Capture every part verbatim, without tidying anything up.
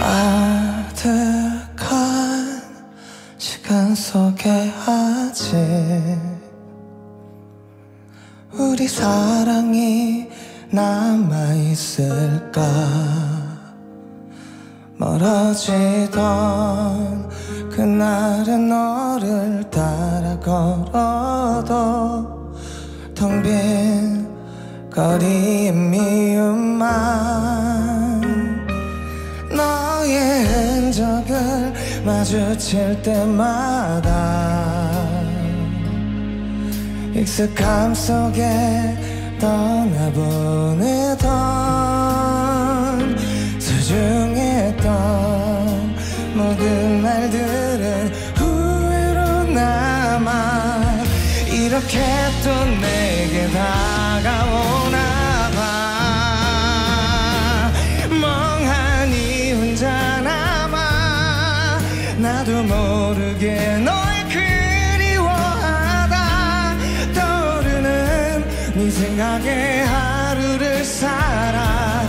아득한 시간 속에 아직 우리 사랑이 남아있을까. 멀어지던 그날의 너를 따라 걸어도 텅 빈 거리의 미움만 너의 흔적을 마주칠 때마다 익숙함 속에 떠나보내던 소중했던 모든 날들은 후회로 남아 이렇게 또 내게 다가오나봐. 멍하니 혼자 남아 나도 모르게 널 그리워하다 떠오르는 네 생각에 하루를 살아.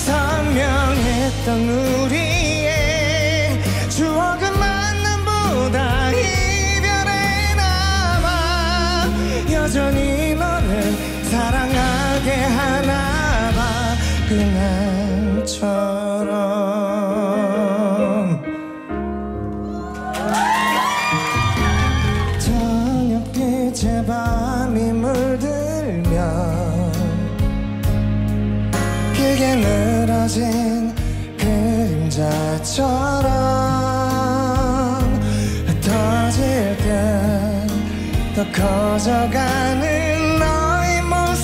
선명했던 우리의 추억은 만남보다 이별에 남아 여전히 너를 사랑하게 하나봐. 그날처럼 저녁빛에 밤이 물들면 길게 늘어진 그림자처럼 흩어질 듯 더 커져가는 너의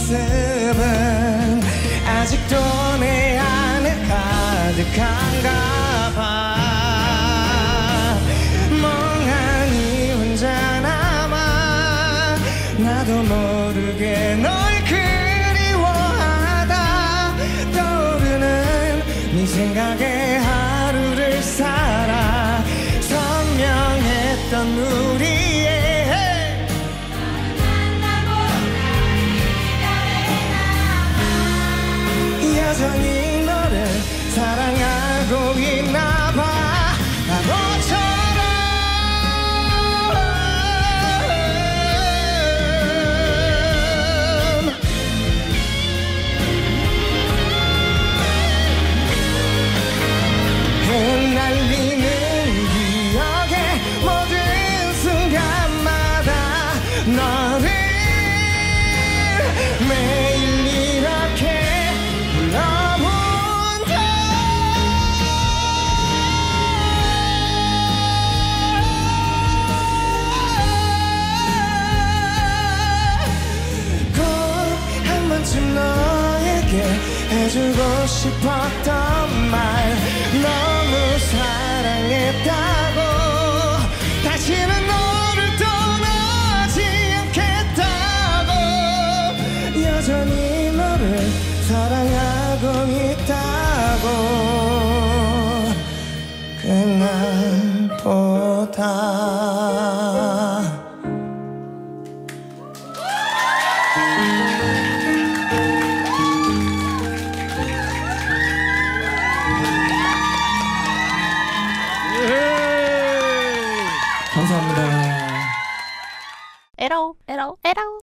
모습은 아직도 내 안에 가득한가 봐. 멍하니 혼자 남아 나도 모르게 널 그리워하다 떠오르는 네 생각에 하루를 살아. 선명했던 우리의 여전히 너를 사랑하고 있나봐. 바보처럼 흩날리는 기억의 모든 순간마다 너를 매일 이렇게 불러본다. 꼭 한 번쯤 너에게 해주고 싶었던 말 너무 사랑했다고 다시는 너를 떠나지 않겠다고 여전히 너를 사랑하고 있다고 그날보다. 감사합니다. 에러 에러 에러